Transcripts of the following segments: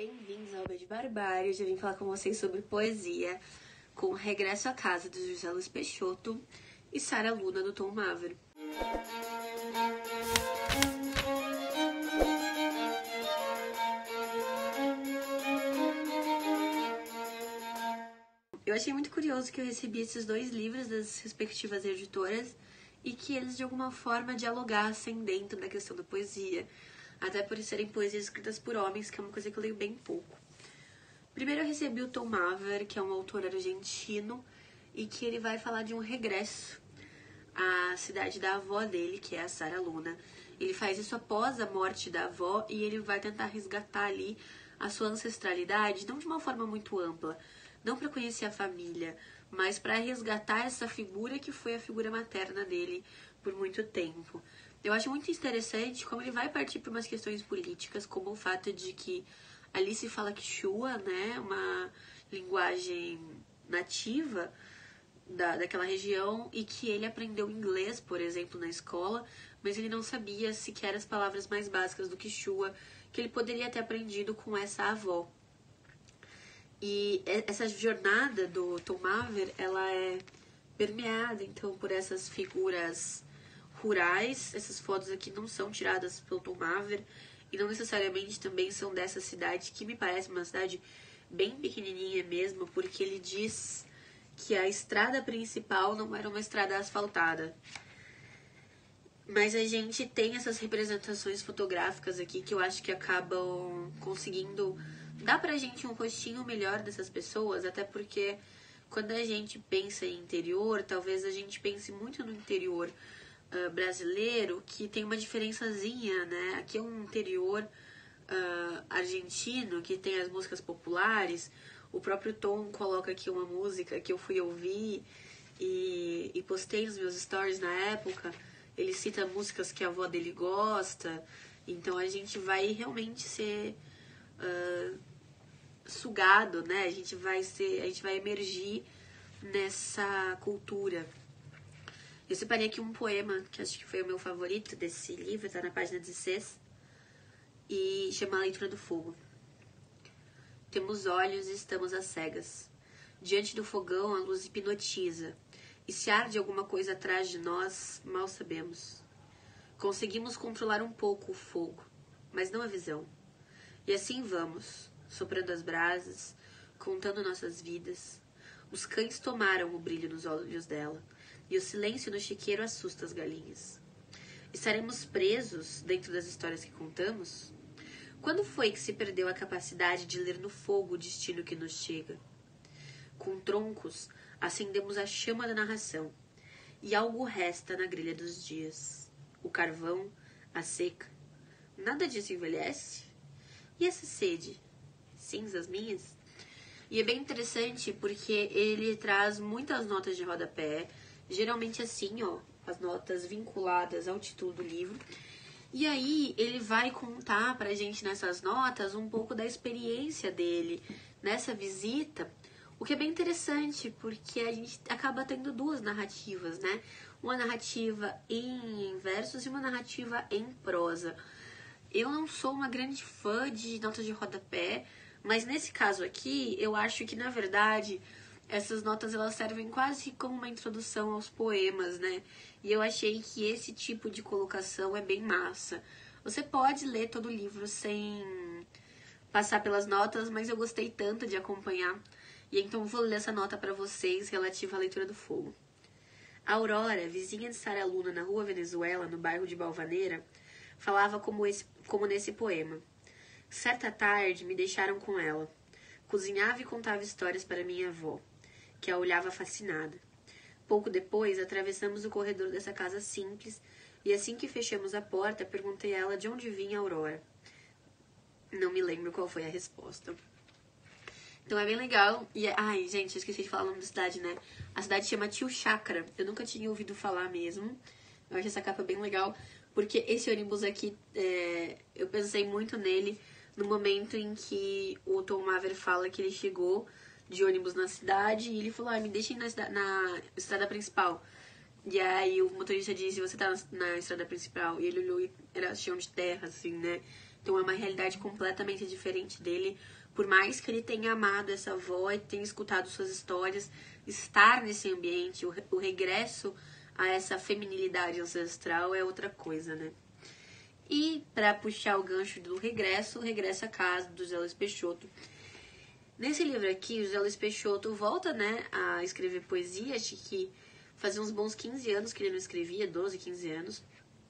Bem-vindos ao Beijo Barbárie. Hoje eu vim falar com vocês sobre poesia, com Regresso à Casa, do José Luiz Peixoto, e Sara Luna, do Tom Mavero. Eu achei muito curioso que eu recebi esses dois livros das respectivas editoras e que eles de alguma forma dialogassem dentro da questão da poesia, até por serem poesias escritas por homens, que é uma coisa que eu leio bem pouco. Primeiro eu recebi o Tom Mavero, que é um autor argentino, e que ele vai falar de um regresso à cidade da avó dele, que é a Sara Luna. Ele faz isso após a morte da avó e ele vai tentar resgatar ali a sua ancestralidade, não de uma forma muito ampla, não para conhecer a família, mas para resgatar essa figura que foi a figura materna dele por muito tempo. Eu acho muito interessante como ele vai partir para umas questões políticas, como o fato de que ali se fala Quechua, né, uma linguagem nativa daquela região, e que ele aprendeu inglês, por exemplo, na escola, mas ele não sabia sequer as palavras mais básicas do Quechua, que ele poderia ter aprendido com essa avó. E essa jornada do Tom Mavero, ela é permeada, então, por essas figuras rurais. Essas fotos aqui não são tiradas pelo Tom Mavero e não necessariamente também são dessa cidade, que me parece uma cidade bem pequenininha mesmo, porque ele diz que a estrada principal não era uma estrada asfaltada. Mas a gente tem essas representações fotográficas aqui que eu acho que acabam conseguindo dar pra gente um rostinho melhor dessas pessoas, até porque quando a gente pensa em interior, talvez a gente pense muito no interior brasileiro, que tem uma diferençazinha, né? Aqui é um interior argentino, que tem as músicas populares. O próprio Tom coloca aqui uma música que eu fui ouvir e postei nos meus stories na época. Ele cita músicas que a avó dele gosta. Então a gente vai realmente ser sugado, né? A gente vai emergir nessa cultura. Eu separei aqui um poema que acho que foi o meu favorito desse livro, tá na página 16, e chama A Leitura do Fogo. Temos olhos e estamos às cegas. Diante do fogão a luz hipnotiza, e se arde alguma coisa atrás de nós, mal sabemos. Conseguimos controlar um pouco o fogo, mas não a visão. E assim vamos, soprando as brasas, contando nossas vidas. Os cães tomaram o brilho nos olhos dela, e o silêncio no chiqueiro assusta as galinhas. Estaremos presos dentro das histórias que contamos? Quando foi que se perdeu a capacidade de ler no fogo o destino que nos chega? Com troncos, acendemos a chama da narração, e algo resta na grelha dos dias. O carvão, a seca. Nada disso envelhece? E essa sede? Cinzas minhas? E é bem interessante porque ele traz muitas notas de rodapé, geralmente assim, ó, as notas vinculadas ao título do livro. E aí ele vai contar pra gente nessas notas um pouco da experiência dele nessa visita, o que é bem interessante, porque a gente acaba tendo duas narrativas, né? Uma narrativa em versos e uma narrativa em prosa. Eu não sou uma grande fã de notas de rodapé, mas nesse caso aqui, eu acho que, na verdade, essas notas elas servem quase como uma introdução aos poemas, né? E eu achei que esse tipo de colocação é bem massa. Você pode ler todo o livro sem passar pelas notas, mas eu gostei tanto de acompanhar. E então vou ler essa nota para vocês relativa à leitura do fogo. A Aurora, vizinha de Sara Luna na rua Venezuela, no bairro de Balvaneira, falava como nesse poema. Certa tarde me deixaram com ela. Cozinhava e contava histórias para minha avó, que a olhava fascinada. Pouco depois, atravessamos o corredor dessa casa simples, e assim que fechamos a porta, perguntei a ela de onde vinha a Aurora. Não me lembro qual foi a resposta. Então é bem legal. E, ai, gente, eu esqueci de falar o nome da cidade, né? A cidade chama Tio Chakra. Eu nunca tinha ouvido falar mesmo. Eu acho essa capa bem legal, porque esse ônibus aqui, eu pensei muito nele no momento em que o Tom Mavero fala que ele chegou de ônibus na cidade e ele falou, me deixem na estrada principal. E aí o motorista disse, você tá na estrada principal? E ele olhou e era chão de terra, assim, né? Então é uma realidade completamente diferente dele. Por mais que ele tenha amado essa avó e tenha escutado suas histórias, estar nesse ambiente, o regresso a essa feminilidade ancestral é outra coisa, né? E para puxar o gancho do regresso, regressa à casa do José Luiz Peixoto. Nesse livro aqui, o José Luiz Peixoto volta, né, a escrever poesia. Acho que fazia uns bons 15 anos que ele não escrevia, 12, 15 anos.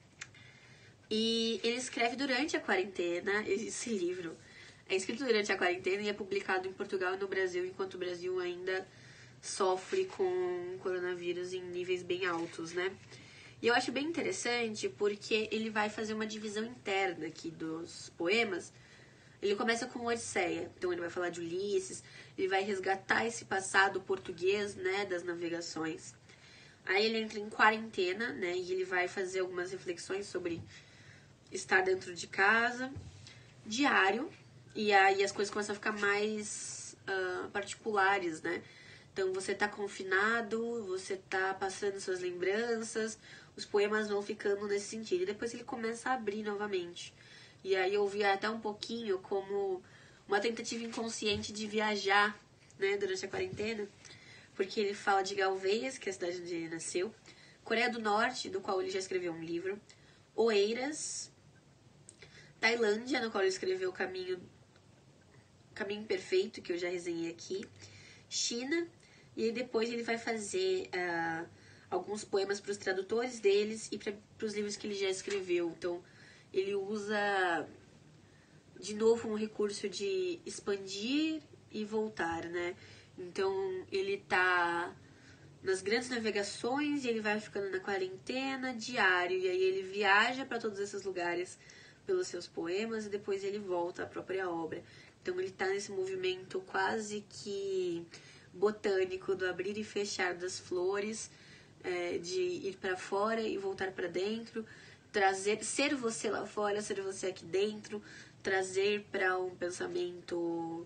E ele escreve durante a quarentena esse livro. É escrito durante a quarentena e é publicado em Portugal e no Brasil, enquanto o Brasil ainda sofre com coronavírus em níveis bem altos, né? E eu acho bem interessante porque ele vai fazer uma divisão interna aqui dos poemas. Ele começa com Odisseia, então ele vai falar de Ulisses, ele vai resgatar esse passado português, né, das navegações. Aí ele entra em quarentena, né, e ele vai fazer algumas reflexões sobre estar dentro de casa, diário, e aí as coisas começam a ficar mais particulares, né? Então você tá confinado, você tá passando suas lembranças, os poemas vão ficando nesse sentido. E depois ele começa a abrir novamente. E aí eu vi até um pouquinho como uma tentativa inconsciente de viajar, né, durante a quarentena. Porque ele fala de Galveias, que é a cidade onde ele nasceu, Coreia do Norte, do qual ele já escreveu um livro, Oeiras, Tailândia, no qual ele escreveu o Caminho Perfeito, que eu já resenhei aqui, China, e aí depois ele vai fazer alguns poemas para os tradutores deles e para os livros que ele já escreveu. Então, ele usa, de novo, um recurso de expandir e voltar, né? Então, ele tá nas grandes navegações e ele vai ficando na quarentena, diário, e aí ele viaja para todos esses lugares pelos seus poemas e depois ele volta à própria obra. Então ele tá nesse movimento quase que botânico do abrir e fechar das flores, de ir para fora e voltar para dentro, trazer, ser você lá fora, ser você aqui dentro, trazer para um pensamento,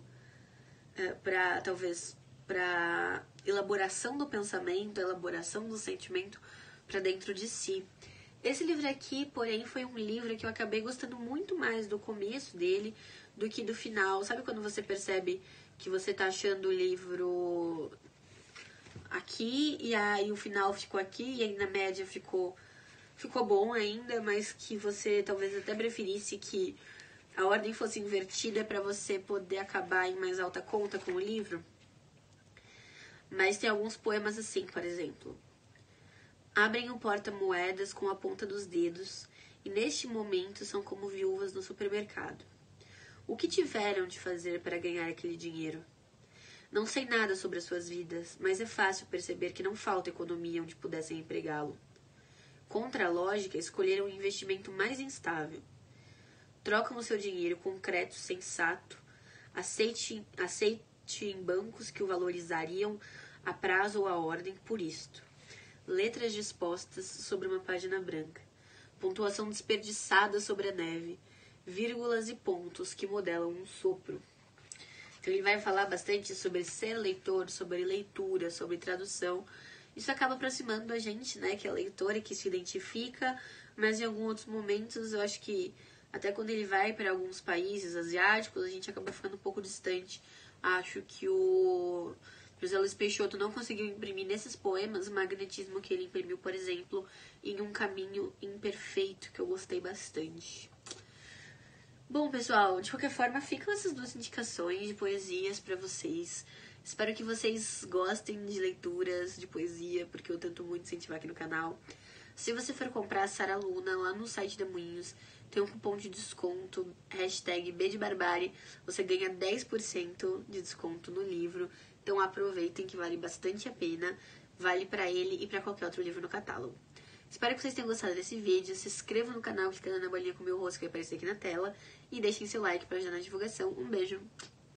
para elaboração do pensamento, elaboração do sentimento para dentro de si. Esse livro aqui, porém, foi um livro que eu acabei gostando muito mais do começo dele do que do final. Sabe quando você percebe que você tá achando o livro aqui e aí o final ficou aqui e aí na média ficou bom ainda, mas que você talvez até preferisse que a ordem fosse invertida para você poder acabar em mais alta conta com o livro? Mas tem alguns poemas assim, por exemplo. Abrem o porta-moedas com a ponta dos dedos e neste momento são como viúvas no supermercado. O que tiveram de fazer para ganhar aquele dinheiro? Não sei nada sobre as suas vidas, mas é fácil perceber que não falta economia onde pudessem empregá-lo. Contra a lógica, escolheram um investimento mais instável. Trocam o seu dinheiro com crédito sensato, aceite em bancos que o valorizariam a prazo ou a ordem por isto. Letras dispostas sobre uma página branca. Pontuação desperdiçada sobre a neve. Vírgulas e pontos que modelam um sopro. Então ele vai falar bastante sobre ser leitor, sobre leitura, sobre tradução. Isso acaba aproximando a gente, né, que é leitora, que se identifica, mas em alguns outros momentos eu acho que até quando ele vai para alguns países asiáticos, a gente acaba ficando um pouco distante. Acho que o José Luiz Peixoto não conseguiu imprimir nesses poemas o magnetismo que ele imprimiu, por exemplo, em Um Caminho Imperfeito, que eu gostei bastante. Bom, pessoal, de qualquer forma, ficam essas duas indicações de poesias para vocês. Espero que vocês gostem de leituras de poesia, porque eu tento muito incentivar aqui no canal. Se você for comprar Sara Luna lá no site da Moinhos, tem um cupom de desconto, #BDBarbárie, você ganha 10% de desconto no livro. Então aproveitem que vale bastante a pena, vale pra ele e pra qualquer outro livro no catálogo. Espero que vocês tenham gostado desse vídeo, se inscrevam no canal clicando na bolinha com o meu rosto que vai aparecer aqui na tela e deixem seu like para ajudar na divulgação. Um beijo!